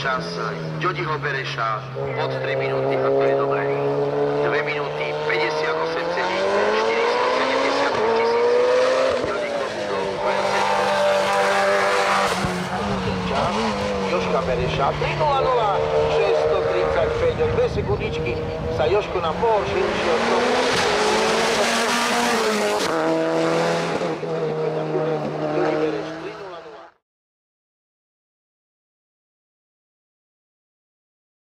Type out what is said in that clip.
čas Jodiho Bereša pod 3 minúty a to je dobré. 2 minúty 58,470 tisíc. Jodi Klobúdov, ten čas Jožka Bereša 3:00, 6:35, 2 sekundičky sa Jožko nám pohoršil,